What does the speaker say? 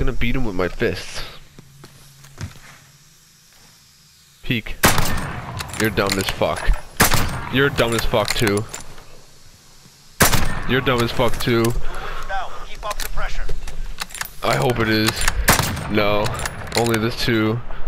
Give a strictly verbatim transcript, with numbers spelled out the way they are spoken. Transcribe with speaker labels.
Speaker 1: gonna beat him with my fists. Peek. You're dumb as fuck. You're dumb as fuck too. You're dumb as fuck too.
Speaker 2: Now, keep up the pressure.
Speaker 1: I hope it is. No. Only this two.